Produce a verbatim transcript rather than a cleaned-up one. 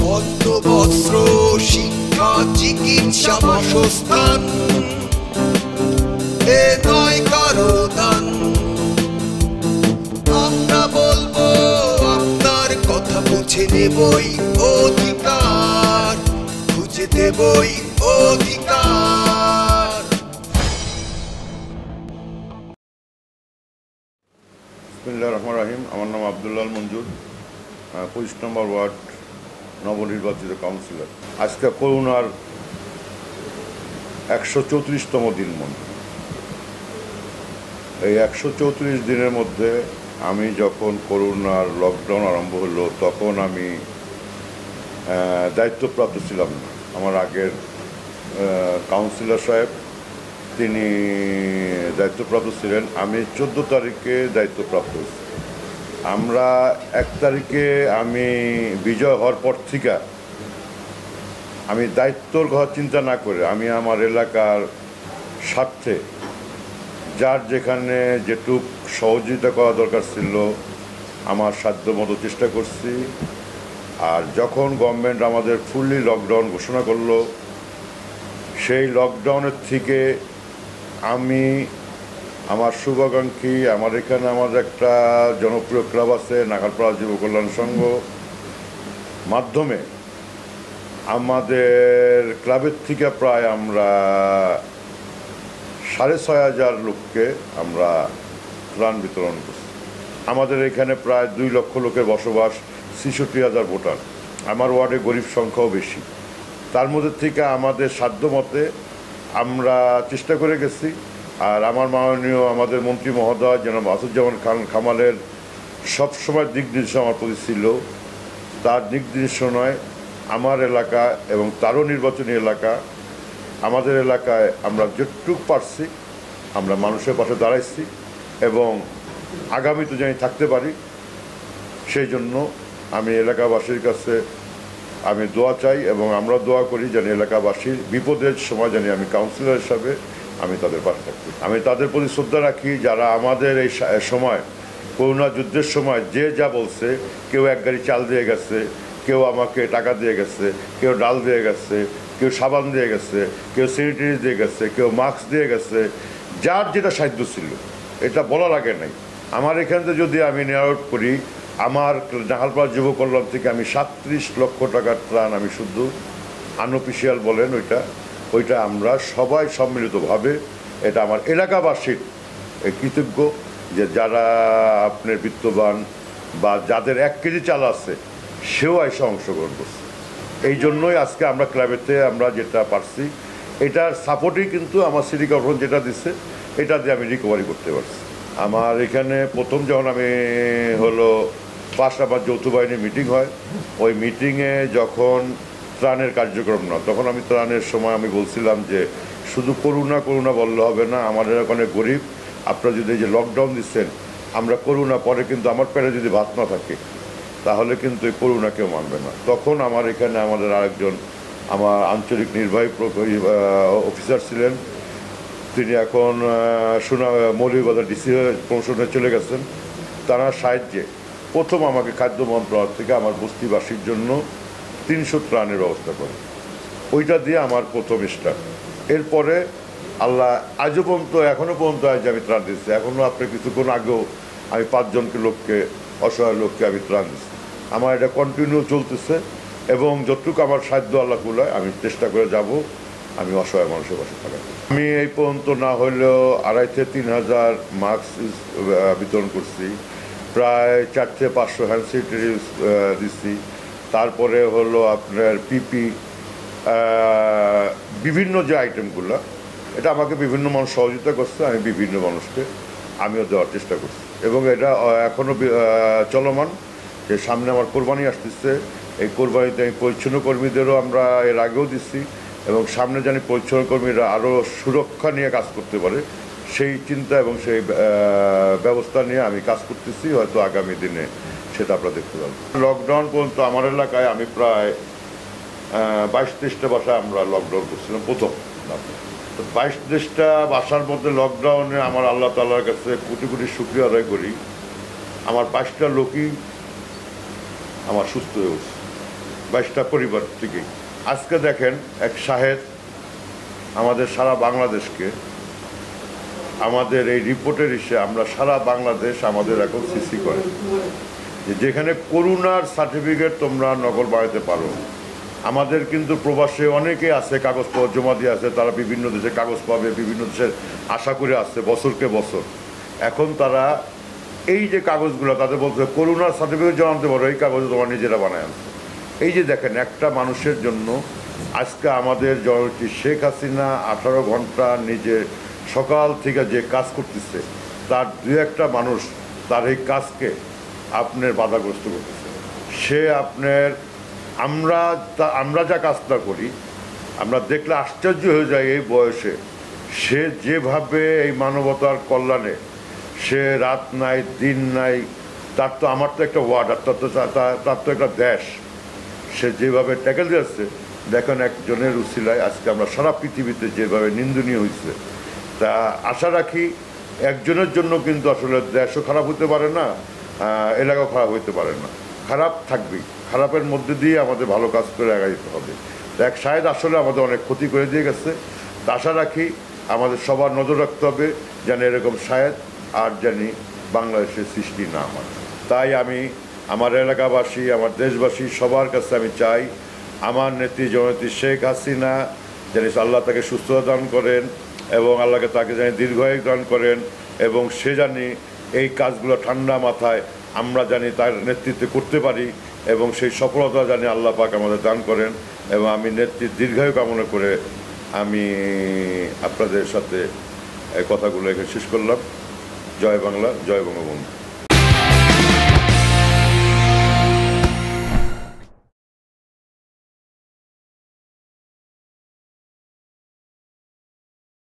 অন্ত বস্ত্র শিক্ষা চিকিৎসা বাসস্থান এ নয় কারো দান। আমরা বলবো আপনার কথা বুঝে নেবই অধিকার, বুঝে দেবই অধিকার। বিসমিল্লাহির রহমানির রহিম। আমার নাম আব্দুল্লাহ মঞ্জুর, পঁচিশ নম্বর ওয়ার্ড নবনির্বাচিত কাউন্সিলর। আজকে করোনার একশো চৌত্রিশতম দিন মনে। এই একশো চৌত্রিশ দিনের মধ্যে আমি যখন করোনার লকডাউন আরম্ভ হলো তখন আমি দায়িত্বপ্রাপ্ত ছিলাম না। আমার আগের কাউন্সিলর সাহেব তিনি দায়িত্বপ্রাপ্ত ছিলেন। আমি চোদ্দো তারিখে দায়িত্বপ্রাপ্ত হয়েছি। আমরা এক তারিখে আমি বিজয় হওয়ার পর থেকে আমি দায়িত্বর কথা চিন্তা না করে আমি আমার এলাকার স্বার্থে যার যেখানে যেটুক সহযোগিতা করা দরকার ছিল আমার সাধ্য মতো চেষ্টা করছি। আর যখন গভর্নমেন্ট আমাদের ফুললি লকডাউন ঘোষণা করলো সেই লকডাউনের থেকে আমি আমার শুভাকাঙ্ক্ষী, আমার এখানে আমাদের একটা জনপ্রিয় ক্লাব আছে নাগারপাড়া যুব কল্যাণ সংঘ মাধ্যমে আমাদের ক্লাবের থেকে প্রায় আমরা সাড়ে ছয় হাজার লোককে আমরা ত্রাণ বিতরণ করছি। আমাদের এখানে প্রায় দুই লক্ষ লোকের বসবাস, ছেষট্টি হাজার ভোটার। আমার ওয়ার্ডে গরিব সংখ্যাও বেশি। তার মধ্যে থেকে আমাদের সাধ্য মতে আমরা চেষ্টা করে গেছি। আর আমার মাননীয় আমাদের মন্ত্রী মহোদয় জনাব আসাদুজ্জামান খান কামালের সবসময় দিক নির্দেশনা আমার প্রতি ছিল। তার দিক নির্দেশনায় আমার এলাকা এবং তারও নির্বাচনী এলাকা, আমাদের এলাকায় আমরা যেটুক পারছি আমরা মানুষের পাশে দাঁড়াইছি এবং আগামীতে জানি থাকতে পারি। সেই জন্য আমি এলাকাবাসীর কাছে আমি দোয়া চাই এবং আমরা দোয়া করি যেন এলাকাবাসীর বিপদের সময় জানি আমি কাউন্সিলর হিসাবে আমি তাদের পাশে থাকি। আমি তাদের প্রতি শ্রদ্ধা রাখি যারা আমাদের এই সময় করোনা যুদ্ধের সময় যে যা বলছে, কেউ এক গাড়ি চাল দিয়ে গেছে, কেউ আমাকে টাকা দিয়ে গেছে, কেউ ডাল দিয়ে গেছে, কেউ সাবান দিয়ে গেছে, কেউ স্যানিটারি দিয়ে গেছে, কেউ মাস্ক দিয়ে গেছে, যার যেটা সাহায্য ছিল এটা বলার আগে নাই। আমার এখান থেকে যদি আমি নেওয়া করি আমার নাগারপাড়া যুব কল্যাণ থেকে আমি সাতত্রিশ লক্ষ টাকার ত্রাণ আমি শুধু আনঅফিসিয়াল বলেন ওইটা ওইটা আমরা সবাই সম্মিলিতভাবে এটা আমার এলাকাবাসীর কৃতজ্ঞ যে যারা আপনার বিত্তবান বা যাদের এক কেজি চাল আছে সেও এসে অংশগ্রহণ করছে। এই জন্যই আজকে আমরা ক্লাবেতে আমরা যেটা পারছি এটার সাপোর্টেই কিন্তু আমার সিটি কর্পোরেশন যেটা দিচ্ছে এটা দিয়ে আমি রিকভারি করতে পারছি। আমার এখানে প্রথম যখন আমি হলো পাঁচ আমার যৌথ বাহিনীর মিটিং হয়, ওই মিটিংয়ে যখন ত্রাণের কার্যক্রম না তখন আমি ত্রাণের সময় আমি বলছিলাম যে শুধু করোনা করোনা বললে হবে না, আমাদের ওখানে গরিব, আপনারা যদি এই যে লকডাউন দিচ্ছেন আমরা করোনা পরে কিন্তু আমার পেটে যদি ভাত না থাকে তাহলে কিন্তু এই করোনা কেউ মানবে না। তখন আমার এখানে আমাদের আরেকজন আমার আঞ্চলিক নির্বাহী অফিসার ছিলেন, তিনি এখন সুনা মৌলভীবাজার ডিসি প্রমোশনে চলে গেছেন। তারা সাহায্যে প্রথম আমাকে খাদ্য মন্ত্রণালয় থেকে আমার বস্তিবাসীর জন্য তিনশো ত্রাণের ব্যবস্থা করে, ওইটা দিয়ে আমার প্রথম স্টার্ট। এরপরে আল্লাহ আজও পর্যন্ত এখনও পর্যন্ত আজ আমি ত্রাণ দিচ্ছি। এখনও আপনি কিছুক্ষণ আগেও আমি পাঁচজনকে লোককে অসহায় লোককে আমি ত্রাণ দিচ্ছি। আমার এটা কন্টিনিউ চলতেছে এবং যতটুকু আমার সাধ্য আল্লাহ কুলায় আমি চেষ্টা করে যাব আমি অসহায় মানুষের পাশে থাকা। আমি এই পর্যন্ত না হলেও আড়াই থেকে তিন হাজার মাস্ক বিতরণ করছি, প্রায় চার থেকে পাঁচশো হ্যান্ড স্যানিটারি দিচ্ছি। তারপরে হলো আপনার পিপি বিভিন্ন যে আইটেমগুলো এটা আমাকে বিভিন্ন মানুষ সহযোগিতা করছে, আমি বিভিন্ন মানুষকে আমিও দেওয়ার চেষ্টা করছি এবং এটা এখনও চলমান। যে সামনে আমার কোরবানি আসতেছে, এই কোরবানিতে আমি পরিচ্ছন্ন কর্মীদেরও আমরা এর আগেও দিচ্ছি এবং সামনে জানি পরিচ্ছন্ন কর্মীরা আরও সুরক্ষা নিয়ে কাজ করতে পারে সেই চিন্তা এবং সেই ব্যবস্থা নিয়ে আমি কাজ করতেছি। হয়তো আগামী দিনে সেটা আপনারা দেখতে পাবেন। লকডাউন পর্যন্ত আমার এলাকায় আমি প্রায় বাইশ তেইশটা বাসায় আমরা লকডাউন করছিলাম প্রথম। বাইশ তেইশটা বাসার মধ্যে লকডাউনে আমার আল্লাহ তাআলার কাছে কোটি কোটি শুকরিয়া আদায় করি, আমার বাইশটা লোকই আমার সুস্থ হয়ে উঠছে। বাইশটা পরিবার থেকেই। আজকে দেখেন এক শাহেদ আমাদের সারা বাংলাদেশকে, আমাদের এই রিপোর্টের এসে আমরা সারা বাংলাদেশ আমাদের এখন সিসি করে যে যেখানে করোনার সার্টিফিকেট তোমরা নকল বানাতে পারো। আমাদের কিন্তু প্রবাসে অনেকে আছে, কাগজপত্র জমা দিয়ে আছে, তারা বিভিন্ন দেশে কাগজ পাবে, বিভিন্ন দেশের আশা করে আসছে বছরকে বছর। এখন তারা এই যে কাগজগুলো তাদের বলতে করোনার সার্টিফিকেট জানাতে পারো, এই কাগজ তোমার নিজেরা বানায় আনছে। এই যে দেখেন একটা মানুষের জন্য আজকে আমাদের জননেত্রী শেখ হাসিনা আঠারো ঘন্টা নিজে সকাল থেকে যে কাজ করতেছে, তার দু একটা মানুষ তার এই কাজকে আপনার বাধাগ্রস্ত করতেছে। সে আপনার আমরা তা আমরা যা কাজটা করি আমরা দেখলে আশ্চর্য হয়ে যায় এই বয়সে সে যেভাবে এই মানবতার কল্যাণে সে রাত নাই দিন নাই, তার তো আমার তো একটা ওয়ার্ড, আর তার তো তার তো একটা দেশ, সে যেভাবে ট্যাকেল দিয়েছে দেখেন একজনের উসিলায় আজকে আমরা সারা পৃথিবীতে যেভাবে নিন্দনীয় হয়েছে। তা আশা রাখি একজনের জন্য কিন্তু আসলে দেশও খারাপ হতে পারে না, এলাকাও খারাপ হইতে পারে না, খারাপ থাকবেই, খারাপের মধ্যে দিয়ে আমাদের ভালো কাজ করে আগাই যেতে হবে। এক শাহেদ আসলে আমাদের অনেক ক্ষতি করে দিয়ে গেছে। তা আশা রাখি আমাদের সবার নজর রাখতে হবে যেন এরকম শাহেদ আর জানি বাংলাদেশের সৃষ্টি না হয়। তাই আমি আমার এলাকাবাসী, আমার দেশবাসী সবার কাছে আমি চাই আমার নেত্রী জননেত্রী শেখ হাসিনা যেন আল্লাহ তাকে সুস্থতা দান করেন এবং আল্লাহকে তাকে জানি দীর্ঘায়ু দান করেন এবং সে জানি এই কাজগুলো ঠান্ডা মাথায় আমরা জানি তার নেতৃত্বে করতে পারি এবং সেই সফলতা জানি আল্লাহ পাক আমাদের দান করেন। এবং আমি নেত্রীর দীর্ঘায়ু কামনা করে আমি আপনাদের সাথে এই কথাগুলো এখানে শেষ করলাম। জয় বাংলা, জয় বঙ্গবন্ধু।